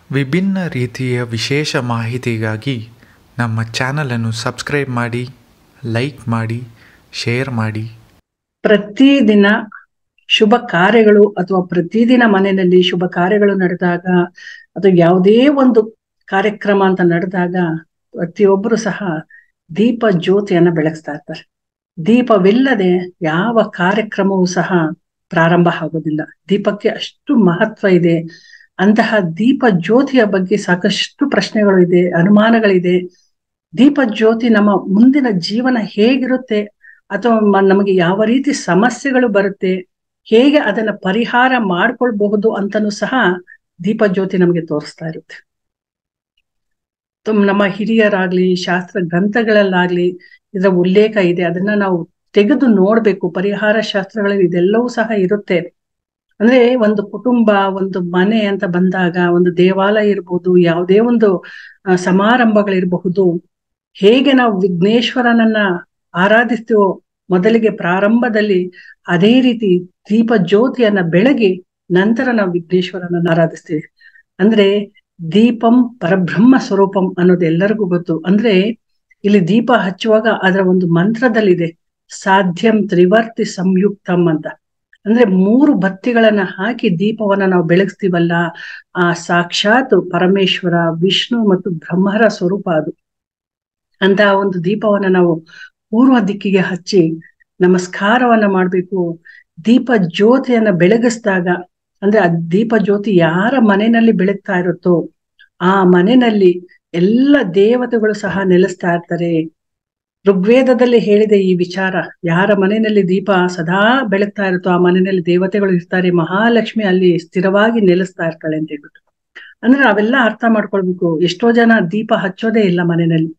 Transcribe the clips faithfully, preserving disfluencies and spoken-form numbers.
ವಿಭಿನ್ನ ರೀತಿಯ ವಿಶೇಷ ಮಾಹಿತಿಗಾಗಿ ನಮ್ಮ ಚಾನಲನ್ನು ಸಬ್ಸ್ಕ್ರೈಬ್ ಮಾಡಿ, ಲೈಕ್ ಮಾಡಿ, ಶೇರ್ ಮಾಡಿ. ಪ್ರತಿದಿನ ಶುಭ ಕಾರ್ಯಗಳು ಅಥವಾ ಪ್ರತಿದಿನ ಮನೆಯಲ್ಲಿ ಶುಭ ಕಾರ್ಯಗಳು ನಡೆದಾಗ ಅಥವಾ ಯಾವುದೇ ಒಂದು ಕಾರ್ಯಕ್ರಮ ಅಂತ ನಡೆದಾಗ ಪ್ರತಿಯೊಬ್ಬರು ಸಹ ದೀಪ ಜ್ಯೋತಿಯನ್ನ ಬೆಳಗಿಸ್ತಾ ಇರ್ತಾರೆ. ದೀಪವಿಲ್ಲದೆ ಯಾವ ಕಾರ್ಯಕ್ರಮವೂ ಸಹ ಪ್ರಾರಂಭ ಆಗೋದಿಲ್ಲ. ದೀಪಕ್ಕೆ ಅಷ್ಟು ಮಹತ್ವ ಇದೆ. ಅಂತಹ ದೀಪ ಜ್ಯೋತಿಯ ಬಗ್ಗೆ ಸಾಕಷ್ಟು ಪ್ರಶ್ನೆಗಳು ಇದೆ, ಅನುಮಾನಗಳಿದೆ. ದೀಪ ಜ್ಯೋತಿ ನಮ್ಮ ಮುಂದಿನ ಜೀವನ ಹೇಗಿರುತ್ತೆ ಅಥವಾ ನಮಗೆ ಯಾವ ರೀತಿ ಸಮಸ್ಯೆಗಳು ಬರುತ್ತೆ, ಹೇಗೆ ಅದನ್ನ ಪರಿಹಾರ ಮಾಡ್ಕೊಳ್ಬಹುದು ಅಂತನೂ ಸಹ ದೀಪ ಜ್ಯೋತಿ ನಮಗೆ ತೋರಿಸ್ತಾ ಇರುತ್ತೆ. ನಮ್ಮ ಹಿರಿಯರಾಗ್ಲಿ ಶಾಸ್ತ್ರ ಗ್ರಂಥಗಳಲ್ಲಾಗ್ಲಿ ಇದರ ಉಲ್ಲೇಖ ಇದೆ. ಅದನ್ನ ನಾವು ತೆಗೆದು ನೋಡ್ಬೇಕು. ಪರಿಹಾರ ಶಾಸ್ತ್ರಗಳಲ್ಲಿ ಇದೆಲ್ಲವೂ ಸಹ ಇರುತ್ತೆ. ಅಂದ್ರೆ ಒಂದು ಕುಟುಂಬ, ಒಂದು ಮನೆ ಅಂತ ಬಂದಾಗ, ಒಂದು ದೇವಾಲಯ ಇರ್ಬೋದು, ಯಾವುದೇ ಒಂದು ಸಮಾರಂಭಗಳಿರಬಹುದು, ಹೇಗೆ ನಾವು ವಿಘ್ನೇಶ್ವರನನ್ನ ಆರಾಧಿಸ್ತೀವೋ ಮೊದಲಿಗೆ ಪ್ರಾರಂಭದಲ್ಲಿ, ಅದೇ ರೀತಿ ದೀಪ ಜ್ಯೋತಿಯನ್ನ ಬೆಳಗಿ ನಂತರ ನಾವು ವಿಘ್ನೇಶ್ವರನನ್ನ ಆರಾಧಿಸ್ತೀವಿ. ಅಂದ್ರೆ ದೀಪಂ ಪರಬ್ರಹ್ಮ ಸ್ವರೂಪಂ ಅನ್ನೋದು ಎಲ್ಲರಿಗೂ ಗೊತ್ತು. ಅಂದ್ರೆ ಇಲ್ಲಿ ದೀಪ ಹಚ್ಚುವಾಗ ಅದರ ಒಂದು ಮಂತ್ರದಲ್ಲಿದೆ, ಸಾಧ್ಯಂ ತ್ರಿವರ್ತಿ ಸಂಯುಕ್ತಂ ಅಂತ. ಅಂದ್ರೆ ಮೂರು ಬತ್ತಿಗಳನ್ನ ಹಾಕಿ ದೀಪವನ್ನ ನಾವು ಬೆಳಗಿಸ್ತೀವಲ್ಲ, ಆ ಸಾಕ್ಷಾತ್ ಪರಮೇಶ್ವರ, ವಿಷ್ಣು ಮತ್ತು ಬ್ರಹ್ಮರ ಸ್ವರೂಪ ಅದು. ಅಂತಹ ಒಂದು ದೀಪವನ್ನ ನಾವು ಪೂರ್ವ ದಿಕ್ಕಿಗೆ ಹಚ್ಚಿ ನಮಸ್ಕಾರವನ್ನ ಮಾಡ್ಬೇಕು. ದೀಪ ಜ್ಯೋತಿಯನ್ನ ಬೆಳಗಿಸಿದಾಗ, ಅಂದ್ರೆ ಆ ದೀಪ ಜ್ಯೋತಿ ಯಾರ ಮನೆಯಲ್ಲಿ ಬೆಳಗ್ತಾ ಇರುತ್ತೋ ಆ ಮನೆಯಲ್ಲಿ ಎಲ್ಲ ದೇವತೆಗಳು ಸಹ ನೆಲೆಸ್ತಾ ಇರ್ತಾರೆ. ಋಗ್ವೇದದಲ್ಲಿ ಹೇಳಿದೆ ಈ ವಿಚಾರ, ಯಾರ ಮನೆಯಲ್ಲಿ ದೀಪ ಸದಾ ಬೆಳಗ್ತಾ ಇರುತ್ತೋ ಆ ಮನೆಯಲ್ಲಿ ದೇವತೆಗಳು ಇರ್ತಾರೆ, ಮಹಾಲಕ್ಷ್ಮಿ ಅಲ್ಲಿ ಸ್ಥಿರವಾಗಿ ನೆಲೆಸ್ತಾ ಇರ್ತಾಳೆ ಅಂತ ಹೇಳ್ಬಿಟ್ಟು. ಅಂದ್ರೆ ನಾವೆಲ್ಲ ಅರ್ಥ ಮಾಡ್ಕೊಳ್ಬೇಕು. ಎಷ್ಟೋ ಜನ ದೀಪ ಹಚ್ಚೋದೇ ಇಲ್ಲ ಮನೆಯಲ್ಲಿ,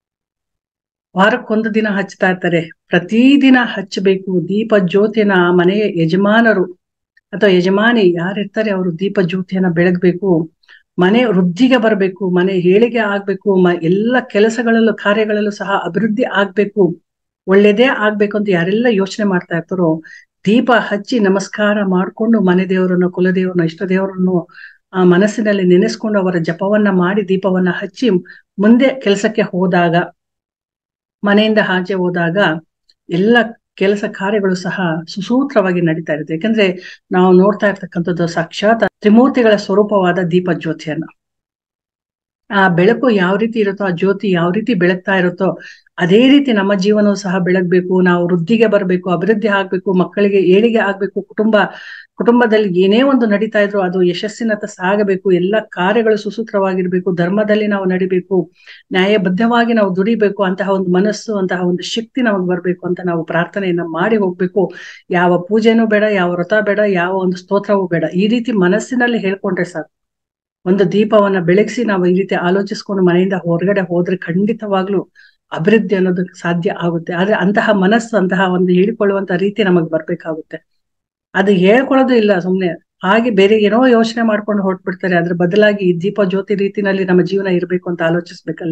ವಾರಕ್ಕೊಂದು ದಿನ ಹಚ್ತಾ ಇರ್ತಾರೆ. ಪ್ರತಿದಿನ ಹಚ್ಚಬೇಕು ದೀಪ ಜ್ಯೋತಿಯನ್ನ. ಆ ಮನೆಯ ಯಜಮಾನರು ಅಥವಾ ಯಜಮಾನಿ ಯಾರಿರ್ತಾರೆ ಅವರು ದೀಪ ಜ್ಯೋತಿಯನ್ನ ಬೆಳಗ್ಬೇಕು. ಮನೆ ವೃದ್ಧಿಗೆ ಬರ್ಬೇಕು, ಮನೆ ಏಳಿಗೆ ಆಗ್ಬೇಕು, ಮ ಎಲ್ಲ ಕೆಲಸಗಳಲ್ಲೂ ಕಾರ್ಯಗಳಲ್ಲೂ ಸಹ ಅಭಿವೃದ್ಧಿ ಆಗ್ಬೇಕು, ಒಳ್ಳೇದೇ ಆಗ್ಬೇಕು ಅಂತ ಯಾರೆಲ್ಲ ಯೋಚನೆ ಮಾಡ್ತಾ ಇರ್ತಾರೋ ದೀಪ ಹಚ್ಚಿ ನಮಸ್ಕಾರ ಮಾಡ್ಕೊಂಡು ಮನೆ ದೇವರನ್ನು, ಕುಲದೇವರನ್ನು, ಇಷ್ಟ ದೇವರನ್ನು ಆ ಮನಸ್ಸಿನಲ್ಲಿ ನೆನೆಸ್ಕೊಂಡು ಅವರ ಜಪವನ್ನ ಮಾಡಿ ದೀಪವನ್ನ ಹಚ್ಚಿ ಮುಂದೆ ಕೆಲಸಕ್ಕೆ ಹೋದಾಗ, ಮನೆಯಿಂದ ಆಚೆ ಹೋದಾಗ ಎಲ್ಲ ಕೆಲಸ ಕಾರ್ಯಗಳು ಸಹ ಸುಸೂತ್ರವಾಗಿ ನಡೀತಾ ಇರುತ್ತೆ. ಯಾಕಂದ್ರೆ ನಾವು ನೋಡ್ತಾ ಇರ್ತಕ್ಕಂಥದ್ದು ಸಾಕ್ಷಾತ್ ತ್ರಿಮೂರ್ತಿಗಳ ಸ್ವರೂಪವಾದ ದೀಪ ಜ್ಯೋತಿಯನ್ನ. ಆ ಬೆಳಕು ಯಾವ ರೀತಿ ಇರುತ್ತೋ, ಆ ಜ್ಯೋತಿ ಯಾವ ರೀತಿ ಬೆಳಗ್ತಾ ಇರುತ್ತೋ ಅದೇ ರೀತಿ ನಮ್ಮ ಜೀವನವು ಸಹ ಬೆಳಗ್ಬೇಕು. ನಾವು ವೃದ್ಧಿಗೆ ಬರ್ಬೇಕು, ಅಭಿವೃದ್ಧಿ ಆಗ್ಬೇಕು, ಮಕ್ಕಳಿಗೆ ಏಳಿಗೆ ಆಗ್ಬೇಕು, ಕುಟುಂಬ ಕುಟುಂಬದಲ್ಲಿ ಏನೇ ಒಂದು ನಡೀತಾ ಇದ್ರು ಅದು ಯಶಸ್ಸಿನತ್ತ ಸಾಗಬೇಕು, ಎಲ್ಲ ಕಾರ್ಯಗಳು ಸುಸೂತ್ರವಾಗಿರ್ಬೇಕು, ಧರ್ಮದಲ್ಲಿ ನಾವು ನಡಿಬೇಕು, ನ್ಯಾಯಬದ್ಧವಾಗಿ ನಾವು ದುಡಿಬೇಕು. ಅಂತಹ ಒಂದು ಮನಸ್ಸು, ಅಂತಹ ಒಂದು ಶಕ್ತಿ ನಮಗೆ ಬರ್ಬೇಕು ಅಂತ ನಾವು ಪ್ರಾರ್ಥನೆಯನ್ನ ಮಾಡಿ ಹೋಗ್ಬೇಕು. ಯಾವ ಪೂಜೆನೂ ಬೇಡ, ಯಾವ ವ್ರತ ಬೇಡ, ಯಾವ ಒಂದು ಸ್ತೋತ್ರವೂ ಬೇಡ. ಈ ರೀತಿ ಮನಸ್ಸಿನಲ್ಲಿ ಹೇಳ್ಕೊಂಡ್ರೆ ಸಾಕು. ಒಂದು ದೀಪವನ್ನ ಬೆಳಗಿಸಿ ನಾವು ಈ ರೀತಿ ಆಲೋಚಿಸ್ಕೊಂಡು ಮನೆಯಿಂದ ಹೊರಗಡೆ ಹೋದ್ರೆ ಖಂಡಿತವಾಗ್ಲೂ ಅಭಿವೃದ್ಧಿ ಅನ್ನೋದು ಸಾಧ್ಯ ಆಗುತ್ತೆ. ಆದ್ರೆ ಅಂತಹ ಮನಸ್ಸು, ಅಂತಹ ಒಂದು ಹೇಳಿಕೊಳ್ಳುವಂತ ರೀತಿ ನಮಗ್ ಬರ್ಬೇಕಾಗುತ್ತೆ. ಅದು ಹೇಳ್ಕೊಳ್ಳೋದು ಇಲ್ಲ, ಸುಮ್ನೆ ಹಾಗೆ ಬೇರೆ ಏನೋ ಯೋಚನೆ ಮಾಡ್ಕೊಂಡು ಹೊರಟ್ಬಿಡ್ತಾರೆ. ಅದ್ರ ಬದಲಾಗಿ ಈ ದೀಪ ಜ್ಯೋತಿ ರೀತಿನಲ್ಲಿ ನಮ್ಮ ಜೀವನ ಇರ್ಬೇಕು ಅಂತ ಆಲೋಚಿಸ್ಬೇಕಲ್ಲ.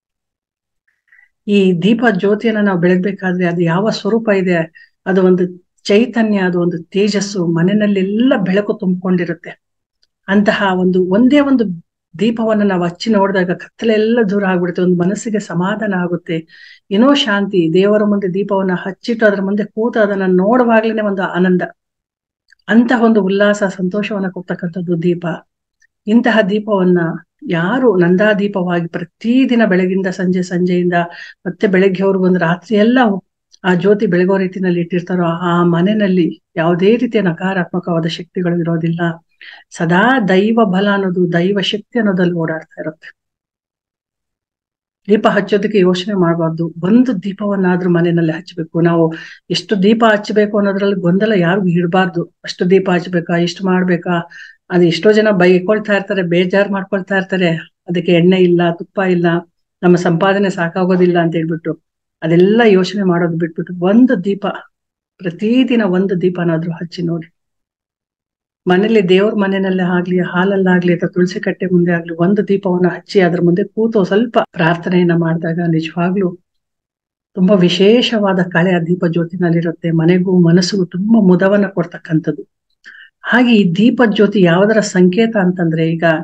ಈ ದೀಪ ಜ್ಯೋತಿಯನ್ನ ನಾವು ಬೆಳಗ್ಬೇಕಾದ್ರೆ ಅದು ಯಾವ ಸ್ವರೂಪ ಇದೆ, ಅದು ಒಂದು ಚೈತನ್ಯ, ಅದು ಒಂದು ತೇಜಸ್ಸು, ಮನೆಯಲ್ಲೆಲ್ಲ ಬೆಳಕು ತುಂಬಿಕೊಂಡಿರುತ್ತೆ. ಅಂತಹ ಒಂದು ಒಂದೇ ಒಂದು ದೀಪವನ್ನ ನಾವು ಹಚ್ಚಿ ನೋಡಿದಾಗ ಕತ್ತಲೆಲ್ಲ ದೂರ ಆಗ್ಬಿಡುತ್ತೆ, ಒಂದು ಮನಸ್ಸಿಗೆ ಸಮಾಧಾನ ಆಗುತ್ತೆ, ಏನೋ ಶಾಂತಿ. ದೇವರ ಮುಂದೆ ದೀಪವನ್ನ ಹಚ್ಚಿಟ್ಟು ಅದ್ರ ಮುಂದೆ ಕೂತು ಅದನ್ನ ನೋಡುವಾಗ್ಲೇನೆ ಒಂದು ಆನಂದ, ಅಂತಹ ಒಂದು ಉಲ್ಲಾಸ, ಸಂತೋಷವನ್ನ ಕೊಡ್ತಕ್ಕಂಥದ್ದು ದೀಪ. ಇಂತಹ ದೀಪವನ್ನ ಯಾರು ನಂದಾ ದೀಪವಾಗಿ ಪ್ರತಿದಿನ ಬೆಳಗಿಂದ ಸಂಜೆ, ಸಂಜೆಯಿಂದ ಮತ್ತೆ ಬೆಳಗ್ಗೆವರೆಗೂ ಒಂದು ರಾತ್ರಿ ಎಲ್ಲ ಆ ಜ್ಯೋತಿ ಬೆಳಗೋ ರೀತಿನಲ್ಲಿ ಇಟ್ಟಿರ್ತಾರೋ ಆ ಮನೆಯಲ್ಲಿ ಯಾವುದೇ ರೀತಿಯ ನಕಾರಾತ್ಮಕವಾದ ಶಕ್ತಿಗಳು ಇರೋದಿಲ್ಲ. ಸದಾ ದೈವ ಬಲ ಅನ್ನೋದು, ದೈವ ಶಕ್ತಿ ಅನ್ನೋದಲ್ಲಿ ಓಡಾಡ್ತಾ ಇರುತ್ತೆ. ದೀಪ ಹಚ್ಚೋದಕ್ಕೆ ಯೋಚನೆ ಮಾಡಬಾರ್ದು. ಒಂದು ದೀಪವನ್ನಾದ್ರೂ ಮನೆಯಲ್ಲಿ ಹಚ್ಚಬೇಕು. ನಾವು ಎಷ್ಟು ದೀಪ ಹಚ್ಚಬೇಕು ಅನ್ನೋದ್ರಲ್ಲಿ ಗೊಂದಲ ಯಾರಿಗೂ ಇಡಬಾರ್ದು. ಅಷ್ಟು ದೀಪ ಹಚ್ಬೇಕಾ, ಇಷ್ಟು ಮಾಡ್ಬೇಕಾ, ಅದು ಎಷ್ಟೋ ಜನ ಬೈಕೊಳ್ತಾ ಇರ್ತಾರೆ, ಬೇಜಾರ್ ಮಾಡ್ಕೊಳ್ತಾ ಇರ್ತಾರೆ. ಅದಕ್ಕೆ ಎಣ್ಣೆ ಇಲ್ಲ, ತುಪ್ಪ ಇಲ್ಲ, ನಮ್ಮ ಸಂಪಾದನೆ ಸಾಕಾಗೋದಿಲ್ಲ ಅಂತ ಹೇಳ್ಬಿಟ್ಟು ಅದೆಲ್ಲ ಯೋಚನೆ ಮಾಡೋದು ಬಿಟ್ಬಿಟ್ಟು ಒಂದು ದೀಪ, ಪ್ರತಿದಿನ ಒಂದು ದೀಪನಾದ್ರೂ ಹಚ್ಚಿ ನೋಡಿ. ಮನೇಲಿ ದೇವ್ರ ಮನೆಯಲ್ಲೇ ಆಗ್ಲಿ, ಹಾಲಲ್ಲಾಗ್ಲಿ ಅಥವಾ ತುಳಸಿ ಕಟ್ಟೆ ಮುಂದೆ ಆಗ್ಲಿ ಒಂದು ದೀಪವನ್ನ ಹಚ್ಚಿ ಅದ್ರ ಮುಂದೆ ಕೂತು ಸ್ವಲ್ಪ ಪ್ರಾರ್ಥನೆಯನ್ನ ಮಾಡಿದಾಗ ನಿಜವಾಗ್ಲೂ ತುಂಬಾ ವಿಶೇಷವಾದ ಕಳೆ ಆ ದೀಪ ಜ್ಯೋತಿನಲ್ಲಿರುತ್ತೆ. ಮನೆಗೂ ಮನಸ್ಸಿಗೂ ತುಂಬಾ ಮುದವನ್ನ ಕೊಡ್ತಕ್ಕಂಥದ್ದು. ಹಾಗೆ ಈ ದೀಪ ಜ್ಯೋತಿ ಯಾವುದರ ಸಂಕೇತ ಅಂತಂದ್ರೆ, ಈಗ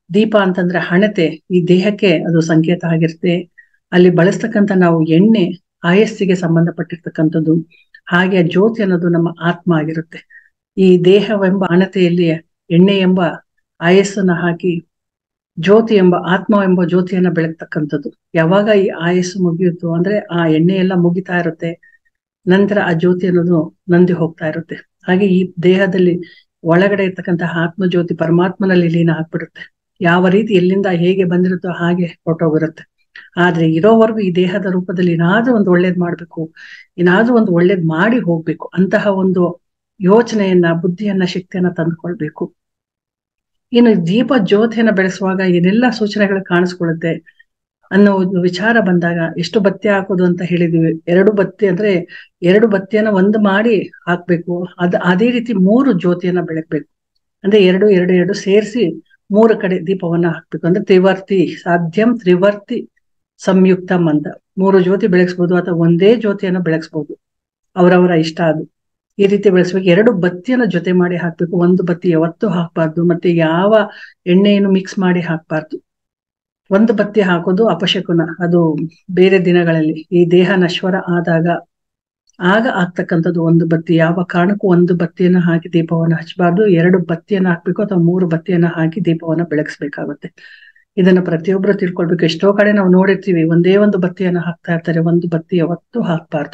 ದೀಪ ಅಂತಂದ್ರೆ ಹಣತೆ, ಈ ದೇಹಕ್ಕೆ ಅದು ಸಂಕೇತ ಆಗಿರುತ್ತೆ. ಅಲ್ಲಿ ಬಳಸ್ತಕ್ಕಂಥ ನಾವು ಎಣ್ಣೆ ಆಯಸ್ಸಿಗೆ ಸಂಬಂಧಪಟ್ಟಿರ್ತಕ್ಕಂಥದ್ದು. ಹಾಗೆ ಜ್ಯೋತಿ ಅನ್ನೋದು ನಮ್ಮ ಆತ್ಮ ಆಗಿರುತ್ತೆ. ಈ ದೇಹವೆಂಬ ಹಣತೆಯಲ್ಲಿ ಎಣ್ಣೆ ಎಂಬ ಆಯಸ್ಸನ್ನ ಹಾಕಿ ಜ್ಯೋತಿ ಎಂಬ ಆತ್ಮ ಎಂಬ ಜ್ಯೋತಿಯನ್ನ ಬೆಳಗ್ತಕ್ಕಂಥದ್ದು. ಯಾವಾಗ ಈ ಆಯಸ್ಸು ಮುಗಿಯುತ್ತೋ ಅಂದ್ರೆ ಆ ಎಣ್ಣೆ ಎಲ್ಲ ಮುಗಿತಾ ಇರುತ್ತೆ, ನಂತರ ಆ ಜ್ಯೋತಿ ಅನ್ನೋದು ನಂದಿ ಹೋಗ್ತಾ ಇರುತ್ತೆ. ಹಾಗೆ ಈ ದೇಹದಲ್ಲಿ ಒಳಗಡೆ ಇರ್ತಕ್ಕಂತಹ ಆತ್ಮ ಜ್ಯೋತಿ ಪರಮಾತ್ಮನಲ್ಲಿ ಲೀನ ಆಗ್ಬಿಡುತ್ತೆ. ಯಾವ ರೀತಿ ಎಲ್ಲಿಂದ ಹೇಗೆ ಬಂದಿರುತ್ತೋ ಹಾಗೆ ಹೊರಟೋಗಿರುತ್ತೆ. ಆದ್ರೆ ಇರೋವರೆಗೂ ಈ ದೇಹದ ರೂಪದಲ್ಲಿ ಏನಾದ್ರೂ ಒಂದು ಒಳ್ಳೇದ್ ಮಾಡ್ಬೇಕು, ಏನಾದ್ರೂ ಒಂದು ಒಳ್ಳೇದ್ ಮಾಡಿ ಹೋಗ್ಬೇಕು ಅಂತಹ ಒಂದು ಯೋಚನೆಯನ್ನ, ಬುದ್ಧಿಯನ್ನ, ಶಕ್ತಿಯನ್ನ ತಂದುಕೊಳ್ಬೇಕು. ಇನ್ನು ದೀಪ ಜ್ಯೋತಿಯನ್ನ ಬೆಳೆಸುವಾಗ ಏನೆಲ್ಲ ಸೂಚನೆಗಳು ಕಾಣಿಸ್ಕೊಳ್ಳುತ್ತೆ ಅನ್ನೋ ಒಂದು ವಿಚಾರ ಬಂದಾಗ, ಎಷ್ಟು ಬತ್ತಿ ಹಾಕೋದು ಅಂತ ಹೇಳಿದೀವಿ. ಎರಡು ಬತ್ತಿ ಅಂದ್ರೆ ಎರಡು ಬತ್ತಿಯನ್ನ ಒಂದು ಮಾಡಿ ಹಾಕ್ಬೇಕು. ಅದ್ ಅದೇ ರೀತಿ ಮೂರು ಜ್ಯೋತಿಯನ್ನ ಬೆಳಗ್ಬೇಕು. ಅಂದ್ರೆ ಎರಡು ಎರಡು ಎರಡು ಸೇರಿಸಿ ಮೂರು ಕಡೆ ದೀಪವನ್ನ ಹಾಕ್ಬೇಕು. ಅಂದ್ರೆ ತ್ರಿವರ್ತಿ ಸಾಧ್ಯಂ ತ್ರಿವರ್ತಿ ಸಂಯುಕ್ತಂ ಅಂತ ಮೂರು ಜ್ಯೋತಿ ಬೆಳಗಿಸ್ಬೋದು, ಅಥವಾ ಒಂದೇ ಜ್ಯೋತಿಯನ್ನ ಬೆಳಗಿಸ್ಬೋದು, ಅವರವರ ಇಷ್ಟ ಅದು. ಈ ರೀತಿ ಬೆಳೆಸ್ಬೇಕು. ಎರಡು ಬತ್ತಿಯನ್ನ ಜೊತೆ ಮಾಡಿ ಹಾಕ್ಬೇಕು. ಒಂದು ಬತ್ತಿ ಯಾವತ್ತೂ ಹಾಕ್ಬಾರ್ದು, ಮತ್ತೆ ಯಾವ ಎಣ್ಣೆಯನ್ನು ಮಿಕ್ಸ್ ಮಾಡಿ ಹಾಕ್ಬಾರ್ದು. ಒಂದು ಬತ್ತಿ ಹಾಕೋದು ಅಪಶಕುನ, ಅದು ಬೇರೆ ದಿನಗಳಲ್ಲಿ ಈ ದೇಹ ನಶ್ವರ ಆದಾಗ ಆಗ ಆಗ್ತಕ್ಕಂಥದ್ದು ಒಂದು ಬತ್ತಿ. ಯಾವ ಕಾರಣಕ್ಕೂ ಒಂದು ಬತ್ತಿಯನ್ನ ಹಾಕಿ ದೀಪವನ್ನ ಹಚ್ಚಬಾರ್ದು. ಎರಡು ಬತ್ತಿಯನ್ನ ಹಾಕ್ಬೇಕು ಅಥವಾ ಮೂರು ಬತ್ತಿಯನ್ನ ಹಾಕಿ ದೀಪವನ್ನ ಬೆಳಗಿಸ್ಬೇಕಾಗುತ್ತೆ. ಇದನ್ನ ಪ್ರತಿಯೊಬ್ರು ತಿಳ್ಕೊಳ್ಬೇಕು. ಎಷ್ಟೋ ಕಡೆ ನಾವು ನೋಡಿರ್ತೀವಿ, ಒಂದೇ ಒಂದು ಬತ್ತಿಯನ್ನ ಹಾಕ್ತಾ ಇರ್ತಾರೆ, ಒಂದು ಬತ್ತಿ ಯಾವತ್ತೂ ಹಾಕ್ಬಾರ್ದು.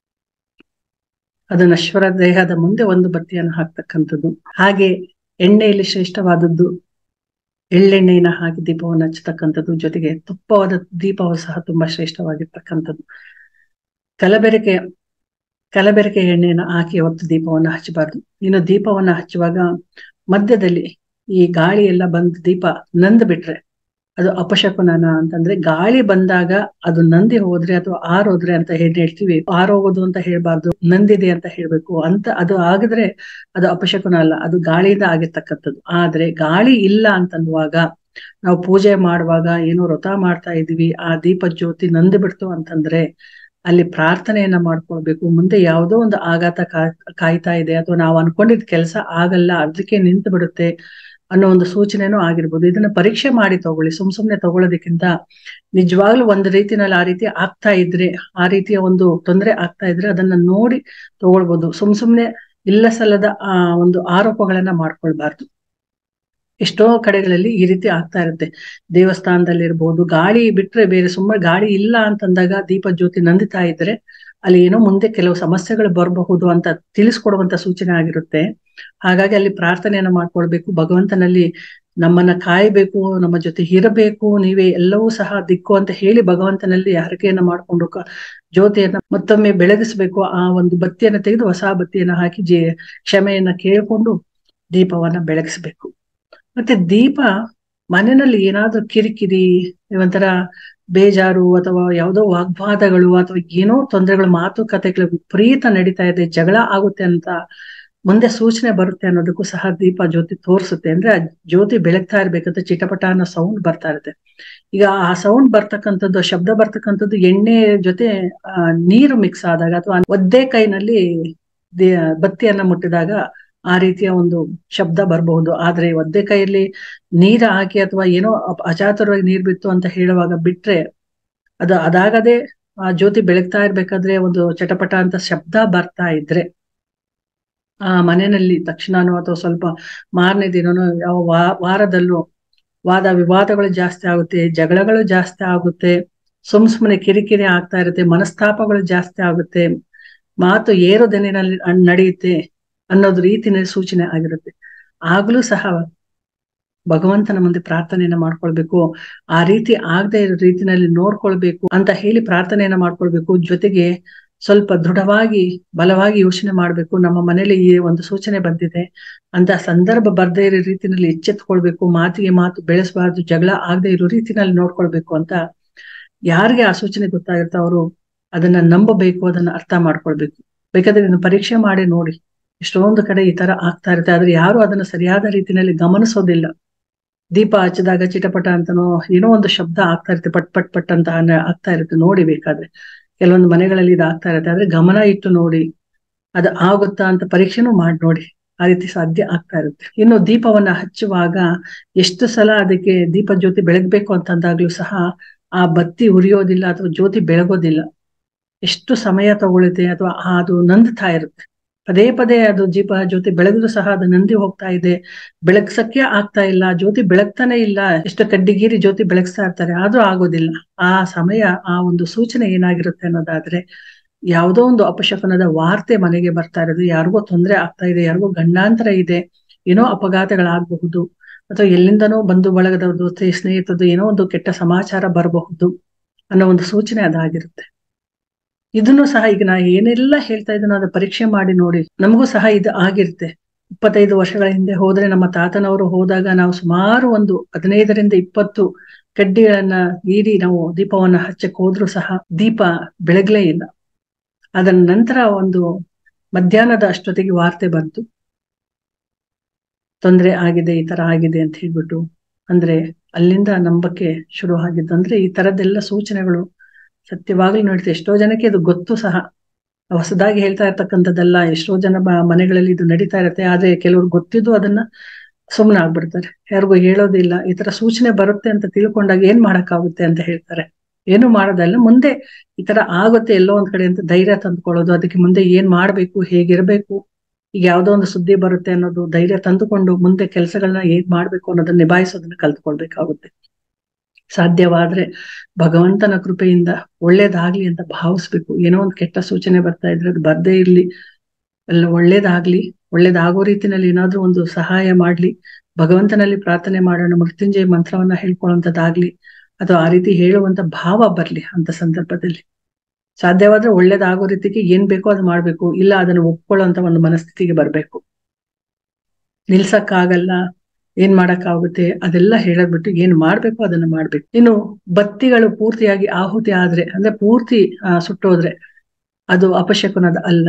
ಅದು ನಶ್ವರ ದೇಹದ ಮುಂದೆ ಒಂದು ಬತ್ತಿಯನ್ನು ಹಾಕ್ತಕ್ಕಂಥದ್ದು. ಹಾಗೆ ಎಣ್ಣೆಯಲ್ಲಿ ಶ್ರೇಷ್ಠವಾದದ್ದು ಎಳ್ಳೆಣ್ಣೆಯನ್ನ ಹಾಕಿ ದೀಪವನ್ನು ಹಚ್ಚತಕ್ಕಂಥದ್ದು. ಜೊತೆಗೆ ತುಪ್ಪವಾದ ದೀಪವು ಸಹ ತುಂಬಾ ಶ್ರೇಷ್ಠವಾಗಿರ್ತಕ್ಕಂಥದ್ದು. ಕಲಬೆರಕೆ ಕಲಬೆರಕೆ ಎಣ್ಣೆಯನ್ನ ಹಾಕಿ ಯಾವತ್ತು ದೀಪವನ್ನ ಹಚ್ಚಬಾರ್ದು. ಇನ್ನು ದೀಪವನ್ನ ಹಚ್ಚುವಾಗ ಮಧ್ಯದಲ್ಲಿ ಈ ಗಾಳಿ ಎಲ್ಲ ಬಂದು ದೀಪ ನಂದ್ ಬಿಟ್ರೆ ಅದು ಅಪಶಕುನನ ಅಂತಂದ್ರೆ, ಗಾಳಿ ಬಂದಾಗ ಅದು ನಂದಿ ಹೋದ್ರೆ ಅಥವಾ ಆರೋದ್ರೆ ಅಂತ ಏನ್ ಹೇಳ್ತೀವಿ, ಆರೋಗೋದು ಅಂತ ಹೇಳ್ಬಾರ್ದು, ನಂದಿದೆ ಅಂತ ಹೇಳ್ಬೇಕು ಅಂತ. ಅದು ಆಗಿದ್ರೆ ಅದು ಅಪಶಕುನ ಅಲ್ಲ, ಅದು ಗಾಳಿಯಿಂದ ಆಗಿರ್ತಕ್ಕಂಥದ್ದು. ಆದ್ರೆ ಗಾಳಿ ಇಲ್ಲ ಅಂತನ್ನುವಾಗ, ನಾವು ಪೂಜೆ ಮಾಡುವಾಗ ಏನೋ ವ್ರತ ಮಾಡ್ತಾ ಇದೀವಿ, ಆ ದೀಪ ಜ್ಯೋತಿ ನಂದಿ ಬಿಡ್ತು ಅಂತಂದ್ರೆ ಅಲ್ಲಿ ಪ್ರಾರ್ಥನೆಯನ್ನ ಮಾಡ್ಕೊಳ್ಬೇಕು. ಮುಂದೆ ಯಾವುದೋ ಒಂದು ಆಘಾತ ಕಾಯ್ತಾ ಇದೆ, ಅಥವಾ ನಾವು ಅನ್ಕೊಂಡಿದ್ ಕೆಲಸ ಆಗಲ್ಲ, ಅದಕ್ಕೆ ನಿಂತು ಬಿಡುತ್ತೆ ಅನ್ನೋ ಒಂದು ಸೂಚನೆನೂ ಆಗಿರ್ಬೋದು. ಇದನ್ನ ಪರೀಕ್ಷೆ ಮಾಡಿ ತಗೊಳ್ಳಿ. ಸುಮ್ ಸುಮ್ನೆ ತಗೊಳ್ಳೋದಕ್ಕಿಂತ ನಿಜವಾಗ್ಲೂ ಒಂದು ರೀತಿನಲ್ಲಿ ಆ ರೀತಿ ಆಗ್ತಾ ಇದ್ರೆ, ಆ ರೀತಿಯ ಒಂದು ತೊಂದರೆ ಆಗ್ತಾ ಇದ್ರೆ ಅದನ್ನ ನೋಡಿ ತಗೊಳ್ಬೋದು. ಸುಮ್ ಸುಮ್ನೆ ಇಲ್ಲ ಸಲ್ಲದ ಆ ಒಂದು ಆರೋಪಗಳನ್ನ ಮಾಡ್ಕೊಳ್ಬಾರ್ದು. ಎಷ್ಟೋ ಕಡೆಗಳಲ್ಲಿ ಈ ರೀತಿ ಆಗ್ತಾ ಇರುತ್ತೆ. ದೇವಸ್ಥಾನದಲ್ಲಿ ಇರ್ಬೋದು, ಗಾಳಿ ಬಿಟ್ರೆ ಬೇರೆ ಸುಮ್ಮನೆ ಗಾಳಿ ಇಲ್ಲ ಅಂತಂದಾಗ ದೀಪ ಜ್ಯೋತಿ ನಂದಿತಾ ಇದ್ರೆ ಅಲ್ಲಿ ಏನೋ ಮುಂದೆ ಕೆಲವು ಸಮಸ್ಯೆಗಳು ಬರಬಹುದು ಅಂತ ತಿಳಿಸ್ಕೊಡುವಂತ ಸೂಚನೆ ಆಗಿರುತ್ತೆ. ಹಾಗಾಗಿ ಅಲ್ಲಿ ಪ್ರಾರ್ಥನೆಯನ್ನ ಮಾಡ್ಕೊಳ್ಬೇಕು. ಭಗವಂತನಲ್ಲಿ ನಮ್ಮನ್ನ ಕಾಯ್ಬೇಕು, ನಮ್ಮ ಜೊತೆ ಇರಬೇಕು, ನೀವೇ ಎಲ್ಲವೂ ಸಹ ದಿಕ್ಕು ಅಂತ ಹೇಳಿ ಭಗವಂತನಲ್ಲಿ ಹರಕೆಯನ್ನ ಮಾಡ್ಕೊಂಡು ಜ್ಯೋತಿಯನ್ನ ಮತ್ತೊಮ್ಮೆ ಬೆಳಗಿಸ್ಬೇಕು. ಆ ಒಂದು ಬತ್ತಿಯನ್ನ ತೆಗೆದು ಹೊಸ ಬತ್ತಿಯನ್ನ ಹಾಕಿ ಜೇ ಕ್ಷಮೆಯನ್ನ ಕೇಳ್ಕೊಂಡು ದೀಪವನ್ನ ಬೆಳಗಿಸ್ಬೇಕು. ಮತ್ತೆ ದೀಪ ಮನೆಯಲ್ಲಿ ಏನಾದ್ರೂ ಕಿರಿಕಿರಿ, ಒಂಥರ ಬೇಜಾರು, ಅಥವಾ ಯಾವುದೋ ವಾಗ್ವಾದಗಳು, ಅಥವಾ ಏನೋ ತೊಂದರೆಗಳು, ಮಾತುಕತೆಗಳು ವಿಪರೀತ ನಡೀತಾ ಇದೆ, ಜಗಳ ಆಗುತ್ತೆ ಅಂತ ಮುಂದೆ ಸೂಚನೆ ಬರುತ್ತೆ ಅನ್ನೋದಕ್ಕೂ ಸಹ ದೀಪ ಜ್ಯೋತಿ ತೋರಿಸುತ್ತೆ. ಅಂದ್ರೆ ಆ ಜ್ಯೋತಿ ಬೆಳಗ್ತಾ ಇರ್ಬೇಕಂತ ಚಿಟಪಟ ಅನ್ನೋ ಸೌಂಡ್ ಬರ್ತಾ ಇರುತ್ತೆ. ಈಗ ಆ ಸೌಂಡ್ ಬರ್ತಕ್ಕಂಥದ್ದು, ಶಬ್ದ ಬರ್ತಕ್ಕಂಥದ್ದು ಎಣ್ಣೆ ಜೊತೆ ಆ ನೀರು ಮಿಕ್ಸ್ ಆದಾಗ, ಅಥವಾ ಒದ್ದೆ ಕೈನಲ್ಲಿ ಬತ್ತಿಯನ್ನ ಮುಟ್ಟಿದಾಗ ಆ ರೀತಿಯ ಒಂದು ಶಬ್ದ ಬರಬಹುದು. ಆದ್ರೆ ಒದ್ದೆ ಕೈಯಲ್ಲಿ ನೀರು ಹಾಕಿ ಅಥವಾ ಏನೋ ಅಚಾತುರವಾಗಿ ನೀರ್ ಬಿತ್ತು ಅಂತ ಹೇಳುವಾಗ ಬಿಟ್ರೆ, ಅದು ಅದಾಗದೆ ಆ ಜ್ಯೋತಿ ಬೆಳಗ್ತಾ ಇರ್ಬೇಕಾದ್ರೆ ಒಂದು ಚಟಪಟ ಅಂತ ಶಬ್ದ ಬರ್ತಾ ಇದ್ರೆ ಆ ಮನೆಯಲ್ಲಿ ತಕ್ಷಣನೋ ಅಥವಾ ಸ್ವಲ್ಪ ಮಾರನೇ ದಿನನೋ ಯಾವ ವಾ ವಾರದಲ್ಲೂ ವಾದ ವಿವಾದಗಳು ಜಾಸ್ತಿ ಆಗುತ್ತೆ, ಜಗಳಗಳು ಜಾಸ್ತಿ ಆಗುತ್ತೆ, ಸುಮ್ ಸುಮ್ಮನೆ ಕಿರಿಕಿರಿ ಆಗ್ತಾ ಇರುತ್ತೆ, ಮನಸ್ತಾಪಗಳು ಜಾಸ್ತಿ ಆಗುತ್ತೆ, ಮಾತು ಏರು ದನಿನಲ್ಲಿ ನಡೆಯುತ್ತೆ ಅನ್ನೋದು ರೀತಿಯಲ್ಲಿ ಸೂಚನೆ ಆಗಿರುತ್ತೆ. ಆಗ್ಲೂ ಸಹ ಭಗವಂತನ ಮುಂದೆ ಪ್ರಾರ್ಥನೆಯನ್ನ ಮಾಡ್ಕೊಳ್ಬೇಕು. ಆ ರೀತಿ ಆಗದೆ ಇರೋ ರೀತಿನಲ್ಲಿ ನೋಡ್ಕೊಳ್ಬೇಕು ಅಂತ ಹೇಳಿ ಪ್ರಾರ್ಥನೆಯನ್ನ ಮಾಡ್ಕೊಳ್ಬೇಕು. ಜೊತೆಗೆ ಸ್ವಲ್ಪ ದೃಢವಾಗಿ ಬಲವಾಗಿ ಯೋಚನೆ ಮಾಡ್ಬೇಕು. ನಮ್ಮ ಮನೇಲಿ ಈ ಒಂದು ಸೂಚನೆ ಬಂದಿದೆ ಅಂತ ಸಂದರ್ಭ ಬರ್ದೇ ಇರೋ ರೀತಿನಲ್ಲಿ ಎಚ್ಚೆತ್ಕೊಳ್ಬೇಕು. ಮಾತಿಗೆ ಮಾತು ಬೆಳೆಸಬಾರ್ದು, ಜಗಳ ಆಗದೆ ಇರೋ ರೀತಿನಲ್ಲಿ ನೋಡ್ಕೊಳ್ಬೇಕು ಅಂತ ಯಾರಿಗೆ ಆ ಸೂಚನೆ ಗೊತ್ತಾಗಿರ್ತೋ ಅವರು ಅದನ್ನ ನಂಬಬೇಕು, ಅದನ್ನ ಅರ್ಥ ಮಾಡ್ಕೊಳ್ಬೇಕು. ಬೇಕಾದ್ರೆ ಇದನ್ನ ಪರೀಕ್ಷೆ ಮಾಡಿ ನೋಡಿ. ಎಷ್ಟೊಂದು ಕಡೆ ಈ ತರ ಆಗ್ತಾ ಇರುತ್ತೆ, ಆದ್ರೆ ಯಾರು ಅದನ್ನ ಸರಿಯಾದ ರೀತಿಯಲ್ಲಿ ಗಮನಿಸೋದಿಲ್ಲ. ದೀಪ ಹಚ್ಚಿದಾಗ ಚಿಟಪಟ ಅಂತನೋ ಏನೋ ಒಂದು ಶಬ್ದ ಆಗ್ತಾ ಇರುತ್ತೆ, ಪಟ್ ಪಟ್ ಪಟ್ ಅಂತ ಆಗ್ತಾ ಇರುತ್ತೆ. ನೋಡಿ ಬೇಕಾದ್ರೆ ಕೆಲವೊಂದು ಮನೆಗಳಲ್ಲಿ ಇದು ಆಗ್ತಾ ಇರುತ್ತೆ, ಆದ್ರೆ ಗಮನ ಇಟ್ಟು ನೋಡಿ, ಅದು ಆಗುತ್ತಾ ಅಂತ ಪರೀಕ್ಷೆನೂ ಮಾಡಿ ನೋಡಿ. ಆ ರೀತಿ ಸಾಧ್ಯ ಆಗ್ತಾ ಇರುತ್ತೆ. ಇನ್ನು ದೀಪವನ್ನ ಹಚ್ಚುವಾಗ ಎಷ್ಟು ಸಲ ಅದಕ್ಕೆ ದೀಪ ಜ್ಯೋತಿ ಬೆಳಗ್ಬೇಕು ಅಂತಂದಾಗ್ಲೂ ಸಹ ಆ ಬತ್ತಿ ಉರಿಯೋದಿಲ್ಲ ಅಥವಾ ಜ್ಯೋತಿ ಬೆಳಗೋದಿಲ್ಲ. ಎಷ್ಟು ಸಮಯ ತಗೊಳುತ್ತೆ ಅಥವಾ ಅದು ನಂದ್ತಾ ಇರುತ್ತೆ. ಪದೇ ಪದೇ ಅದು ದೀಪ ಜ್ಯೋತಿ ಬೆಳಗಿದ್ರು ಸಹ ಅದು ನಂದಿ ಹೋಗ್ತಾ ಇದೆ, ಬೆಳಗ್ಸಕ್ಕೆ ಆಗ್ತಾ ಇಲ್ಲ, ಜ್ಯೋತಿ ಬೆಳಗ್ತಾನೆ ಇಲ್ಲ. ಎಷ್ಟು ಕಡ್ಡಿಗೀರಿ ಜ್ಯೋತಿ ಬೆಳಗ್ಸ್ತಾ ಇರ್ತಾರೆ, ಆದ್ರೂ ಆಗೋದಿಲ್ಲ. ಆ ಸಮಯ, ಆ ಒಂದು ಸೂಚನೆ ಏನಾಗಿರುತ್ತೆ ಅನ್ನೋದಾದ್ರೆ, ಯಾವುದೋ ಒಂದು ಅಪಶಕನದ ವಾರ್ತೆ ಮನೆಗೆ ಬರ್ತಾ ಇರೋದು, ಯಾರಿಗೋ ತೊಂದರೆ ಆಗ್ತಾ ಇದೆ, ಯಾರಿಗೋ ಗಂಡಾಂತರ ಇದೆ, ಏನೋ ಅಪಘಾತಗಳಾಗಬಹುದು, ಅಥವಾ ಎಲ್ಲಿಂದನೋ ಬಂಧು ಬಳಗದವ್ರದ್ದು ಸ್ನೇಹಿತರದ್ದು ಏನೋ ಒಂದು ಕೆಟ್ಟ ಸಮಾಚಾರ ಬರಬಹುದು ಅನ್ನೋ ಒಂದು ಸೂಚನೆ ಅದಾಗಿರುತ್ತೆ. ಇದನ್ನು ಸಹ ಈಗ ನಾ ಏನೆಲ್ಲ ಹೇಳ್ತಾ ಇದ್ದೀನೋ ಅದು ಪರೀಕ್ಷೆ ಮಾಡಿ ನೋಡಿ. ನಮಗೂ ಸಹ ಇದು ಆಗಿರುತ್ತೆ. ಇಪ್ಪತ್ತೈದು ವರ್ಷಗಳ ಹಿಂದೆ ಹೋದ್ರೆ ನಮ್ಮ ತಾತನವರು ಹೋದಾಗ ನಾವು ಸುಮಾರು ಒಂದು ಹದಿನೈದರಿಂದ ಇಪ್ಪತ್ತು ಕಡ್ಡಿಗಳನ್ನ ನೀಡಿ ನಾವು ದೀಪವನ್ನ ಹಚ್ಚಕ್ ಹೋದ್ರು ಸಹ ದೀಪ ಬೆಳಗ್ಲೇ ಇಲ್ಲ. ಅದರ ನಂತರ ಒಂದು ಮಧ್ಯಾಹ್ನದ ಅಷ್ಟೊತ್ತಿಗೆ ವಾರ್ತೆ ಬಂತು, ತೊಂದರೆ ಆಗಿದೆ, ಈ ತರ ಆಗಿದೆ ಅಂತ ಹೇಳ್ಬಿಟ್ಟು. ಅಂದ್ರೆ ಅಲ್ಲಿಂದ ನಂಬಕ್ಕೆ ಶುರು ಆಗಿದ್ದು. ಅಂದ್ರೆ ಈ ತರದ್ದೆಲ್ಲ ಸೂಚನೆಗಳು ಸತ್ಯವಾಗ್ಲೂ ನೋಡ್ತೀವಿ. ಎಷ್ಟೋ ಜನಕ್ಕೆ ಇದು ಗೊತ್ತು ಸಹ, ಹೊಸದಾಗಿ ಹೇಳ್ತಾ ಇರ್ತಕ್ಕಂಥದ್ದೆಲ್ಲ. ಎಷ್ಟೋ ಜನ ಮನೆಗಳಲ್ಲಿ ಇದು ನಡೀತಾ ಇರತ್ತೆ, ಆದ್ರೆ ಕೆಲವ್ರು ಗೊತ್ತಿದ್ದು ಅದನ್ನ ಸುಮ್ನೆ ಆಗ್ಬಿಡ್ತಾರೆ, ಯಾರಿಗೂ ಹೇಳೋದಿಲ್ಲ. ಈ ತರ ಸೂಚನೆ ಬರುತ್ತೆ ಅಂತ ತಿಳ್ಕೊಂಡಾಗ ಏನ್ ಮಾಡಕ್ಕಾಗುತ್ತೆ ಅಂತ ಹೇಳ್ತಾರೆ. ಏನು ಮಾಡೋದಲ್ಲ, ಮುಂದೆ ಈ ತರ ಆಗುತ್ತೆ ಎಲ್ಲೋ ಒಂದ್ ಕಡೆ ಅಂತ ಧೈರ್ಯ ತಂದುಕೊಳ್ಳೋದು, ಅದಕ್ಕೆ ಮುಂದೆ ಏನ್ ಮಾಡ್ಬೇಕು, ಹೇಗಿರ್ಬೇಕು, ಈಗ ಯಾವ್ದೋ ಒಂದು ಸುದ್ದಿ ಬರುತ್ತೆ ಅನ್ನೋದು ಧೈರ್ಯ ತಂದುಕೊಂಡು ಮುಂದೆ ಕೆಲಸಗಳನ್ನ ಹೇಗ್ ಮಾಡ್ಬೇಕು ಅನ್ನೋದನ್ನ ನಿಭಾಯಿಸೋದನ್ನ ಕಲ್ತ್ಕೊಳ್ಬೇಕಾಗುತ್ತೆ. ಸಾಧ್ಯವಾದ್ರೆ ಭಗವಂತನ ಕೃಪೆಯಿಂದ ಒಳ್ಳೇದಾಗ್ಲಿ ಅಂತ ಭಾವಿಸ್ಬೇಕು. ಏನೋ ಒಂದು ಕೆಟ್ಟ ಸೂಚನೆ ಬರ್ತಾ ಇದ್ರೆ ಅದು ಬರ್ದೇ ಇರ್ಲಿ, ಎಲ್ಲ ಒಳ್ಳೇದಾಗ್ಲಿ, ಒಳ್ಳೇದಾಗೋ ರೀತಿನಲ್ಲಿ ಏನಾದ್ರೂ ಒಂದು ಸಹಾಯ ಮಾಡ್ಲಿ, ಭಗವಂತನಲ್ಲಿ ಪ್ರಾರ್ಥನೆ ಮಾಡೋಣ, ಮೃತ್ಯುಂಜಯ ಮಂತ್ರವನ್ನ ಹೇಳ್ಕೊಳ್ಳುವಂಥದ್ದಾಗ್ಲಿ, ಅಥವಾ ಆ ರೀತಿ ಹೇಳುವಂತ ಭಾವ ಬರ್ಲಿ ಅಂತ ಸಂದರ್ಭದಲ್ಲಿ. ಸಾಧ್ಯವಾದ್ರೆ ಒಳ್ಳೇದಾಗೋ ರೀತಿಗೆ ಏನ್ ಬೇಕೋ ಅದು ಮಾಡ್ಬೇಕು, ಇಲ್ಲ ಅದನ್ನು ಒಪ್ಕೊಳ್ಳುವಂತ ಒಂದು ಮನಸ್ಥಿತಿಗೆ ಬರ್ಬೇಕು. ನಿಲ್ಸಕ್ಕಾಗಲ್ಲ, ಏನ್ ಮಾಡಕ್ಕಾಗುತ್ತೆ ಅದೆಲ್ಲ ಹೇಳದ್ಬಿಟ್ಟು ಏನ್ ಮಾಡ್ಬೇಕು ಅದನ್ನ ಮಾಡ್ಬೇಕು. ಇನ್ನು ಬತ್ತಿಗಳು ಪೂರ್ತಿಯಾಗಿ ಆಹುತಿ ಆದ್ರೆ, ಅಂದ್ರೆ ಪೂರ್ತಿ ಆ ಸುಟ್ಟೋದ್ರೆ ಅದು ಅಪಶಕುನದ ಅಲ್ಲ.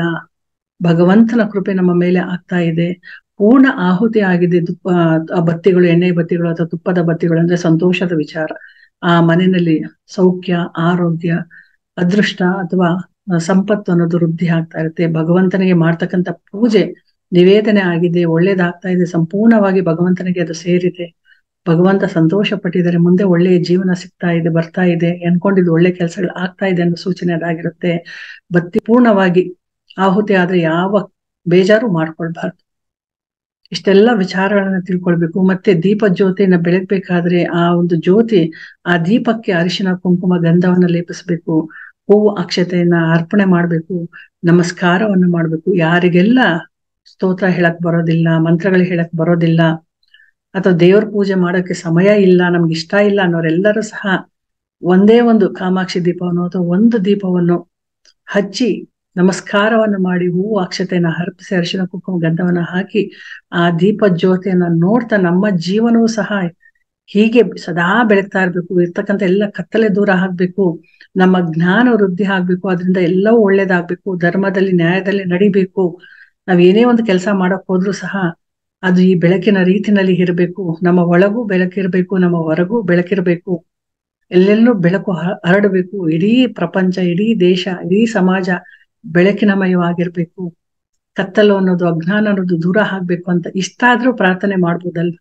ಭಗವಂತನ ಕೃಪೆ ನಮ್ಮ ಮೇಲೆ ಆಗ್ತಾ ಇದೆ, ಪೂರ್ಣ ಆಹುತಿ ಆಗಿದೆ. ತುಪ್ಪ ಆ ಬತ್ತಿಗಳು, ಎಣ್ಣೆ ಬತ್ತಿಗಳು ಅಥವಾ ತುಪ್ಪದ ಬತ್ತಿಗಳು ಅಂದ್ರೆ ಸಂತೋಷದ ವಿಚಾರ. ಆ ಮನೆಯಲ್ಲಿ ಸೌಖ್ಯ, ಆರೋಗ್ಯ, ಅದೃಷ್ಟ ಅಥವಾ ಸಂಪತ್ತು ಅನ್ನೋದು ವೃದ್ಧಿ ಆಗ್ತಾ ಇರುತ್ತೆ. ಭಗವಂತನಿಗೆ ಮಾಡ್ತಕ್ಕಂಥ ಪೂಜೆ ನಿವೇದನೆ ಆಗಿದೆ, ಒಳ್ಳೇದಾಗ್ತಾ ಇದೆ, ಸಂಪೂರ್ಣವಾಗಿ ಭಗವಂತನಿಗೆ ಅದು ಸೇರಿದೆ. ಭಗವಂತ ಸಂತೋಷ ಪಟ್ಟಿದ್ದಾರೆ, ಮುಂದೆ ಒಳ್ಳೆಯ ಜೀವನ ಸಿಗ್ತಾ ಇದೆ, ಬರ್ತಾ ಇದೆ, ಅನ್ಕೊಂಡಿದ್ದು ಒಳ್ಳೆ ಕೆಲಸಗಳು ಆಗ್ತಾ ಇದೆ ಅನ್ನೋ ಸೂಚನೆ ಅದಾಗಿರುತ್ತೆ. ಬತ್ತಿ ಪೂರ್ಣವಾಗಿ ಆಹುತಿ ಆದ್ರೆ ಯಾವ ಬೇಜಾರು ಮಾಡ್ಕೊಳ್ಬಾರ್ದು. ಇಷ್ಟೆಲ್ಲ ವಿಚಾರಗಳನ್ನ ತಿಳ್ಕೊಳ್ಬೇಕು. ಮತ್ತೆ ದೀಪ ಜ್ಯೋತಿಯನ್ನ ಬೆಳಗ್ಬೇಕಾದ್ರೆ ಆ ಒಂದು ಜ್ಯೋತಿ, ಆ ದೀಪಕ್ಕೆ ಅರಿಶಿನ ಕುಂಕುಮ ಗಂಧವನ್ನ ಲೇಪಿಸ್ಬೇಕು, ಹೂವು ಅಕ್ಷತೆಯನ್ನ ಅರ್ಪಣೆ ಮಾಡ್ಬೇಕು, ನಮಸ್ಕಾರವನ್ನ ಮಾಡ್ಬೇಕು. ಯಾರಿಗೆಲ್ಲ ಸ್ತೋತ್ರ ಹೇಳಕ್ ಬರೋದಿಲ್ಲ, ಮಂತ್ರಗಳು ಹೇಳಕ್ ಬರೋದಿಲ್ಲ, ಅಥವಾ ದೇವ್ರ ಪೂಜೆ ಮಾಡೋಕೆ ಸಮಯ ಇಲ್ಲ, ನಮ್ಗೆ ಇಷ್ಟ ಇಲ್ಲ ಅನ್ನೋರೆಲ್ಲರೂ ಸಹ ಒಂದೇ ಒಂದು ಕಾಮಾಕ್ಷಿ ದೀಪವನ್ನು ಅಥವಾ ಒಂದು ದೀಪವನ್ನು ಹಚ್ಚಿ ನಮಸ್ಕಾರವನ್ನ ಮಾಡಿ, ಹೂವು ಅಕ್ಷತೆಯನ್ನ ಅರ್ಪಿಸಿ, ಅರಿಶಿನ ಕುಂಕುಮ ಗಂಧವನ್ನ ಹಾಕಿ ಆ ದೀಪ ಜ್ಯೋತಿಯನ್ನ ನೋಡ್ತಾ ನಮ್ಮ ಜೀವನವೂ ಸಹ ಹೀಗೆ ಸದಾ ಬೆಳಗ್ತಾ ಇರ್ಬೇಕು. ಇರ್ತಕ್ಕಂಥ ಎಲ್ಲ ಕತ್ತಲೆ ದೂರ ಆಗ್ಬೇಕು, ನಮ್ಮ ಜ್ಞಾನ ವೃದ್ಧಿ ಆಗ್ಬೇಕು, ಅದರಿಂದ ಎಲ್ಲವೂ ಒಳ್ಳೇದಾಗ್ಬೇಕು, ಧರ್ಮದಲ್ಲಿ ನ್ಯಾಯದಲ್ಲಿ ನಡಿಬೇಕು. ನಾವ್ ಏನೇ ಒಂದು ಕೆಲಸ ಮಾಡಕ್ ಹೋದ್ರು ಸಹ ಅದು ಈ ಬೆಳಕಿನ ರೀತಿನಲ್ಲಿ ಇರಬೇಕು. ನಮ್ಮ ಒಳಗೂ ಬೆಳಕಿರ್ಬೇಕು, ನಮ್ಮ ಹೊರಗೂ ಬೆಳಕಿರ್ಬೇಕು, ಎಲ್ಲೆಲ್ಲೂ ಬೆಳಕು ಹರಡಬೇಕು. ಇಡೀ ಪ್ರಪಂಚ, ಇಡೀ ದೇಶ, ಇಡೀ ಸಮಾಜ ಬೆಳಕಿನಮಯವಾಗಿರ್ಬೇಕು. ಕತ್ತಲು ಅನ್ನೋದು, ಅಜ್ಞಾನ ಅನ್ನೋದು ದೂರ ಆಗ್ಬೇಕು ಅಂತ ಇಷ್ಟಾದ್ರೂ ಪ್ರಾರ್ಥನೆ ಮಾಡ್ಬೋದಲ್ಲ.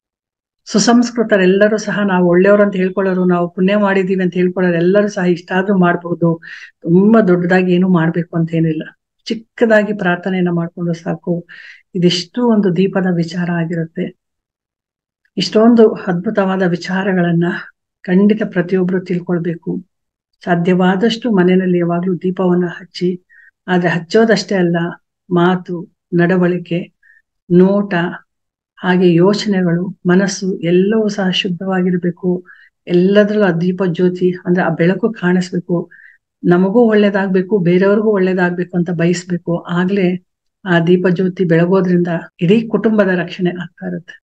ಸುಸಂಸ್ಕೃತರೆಲ್ಲರೂ ಸಹ ನಾವು ಒಳ್ಳೆಯವರು ಅಂತ ಹೇಳ್ಕೊಳ್ಳೋರು, ನಾವು ಪುಣ್ಯ ಮಾಡಿದೀವಿ ಅಂತ ಹೇಳ್ಕೊಳ್ಳೋರು ಎಲ್ಲರೂ ಸಹ ಇಷ್ಟಾದ್ರೂ ಮಾಡ್ಬಹುದು. ತುಂಬಾ ದೊಡ್ಡದಾಗಿ ಏನು ಮಾಡ್ಬೇಕು ಅಂತ ಏನಿಲ್ಲ, ಚಿಕ್ಕದಾಗಿ ಪ್ರಾರ್ಥನೆಯನ್ನ ಮಾಡ್ಕೊಂಡು ಸಾಕು. ಇದಿಷ್ಟು ಒಂದು ದೀಪದ ವಿಚಾರ ಆಗಿರುತ್ತೆ. ಇಷ್ಟೊಂದು ಅದ್ಭುತವಾದ ವಿಚಾರಗಳನ್ನ ಖಂಡಿತ ಪ್ರತಿಯೊಬ್ರು ತಿಳ್ಕೊಳ್ಬೇಕು. ಸಾಧ್ಯವಾದಷ್ಟು ಮನೆಯಲ್ಲಿ ಯಾವಾಗ್ಲೂ ದೀಪವನ್ನ ಹಚ್ಚಿ, ಆದ್ರೆ ಹಚ್ಚೋದಷ್ಟೇ ಅಲ್ಲ, ಮಾತು, ನಡವಳಿಕೆ, ನೋಟ, ಹಾಗೆ ಯೋಚನೆಗಳು, ಮನಸ್ಸು ಎಲ್ಲವೂ ಸಹ ಶುದ್ಧವಾಗಿರ್ಬೇಕು. ಎಲ್ಲದ್ರಲ್ಲೂ ಆ ದೀಪ ಜ್ಯೋತಿ ಅಂದ್ರೆ ಆ ಬೆಳಕು ಕಾಣಿಸ್ಬೇಕು. ನಮಗೂ ಒಳ್ಳೇದಾಗ್ಬೇಕು, ಬೇರೆಯವ್ರಿಗೂ ಒಳ್ಳೇದಾಗ್ಬೇಕು ಅಂತ ಬಯಸ್ಬೇಕು. ಆಗ್ಲೇ ಆ ದೀಪ ಜ್ಯೋತಿ ಬೆಳಗೋದ್ರಿಂದ ಇಡೀ ಕುಟುಂಬದ ರಕ್ಷಣೆ ಆಗ್ತಾ ಇರುತ್ತೆ.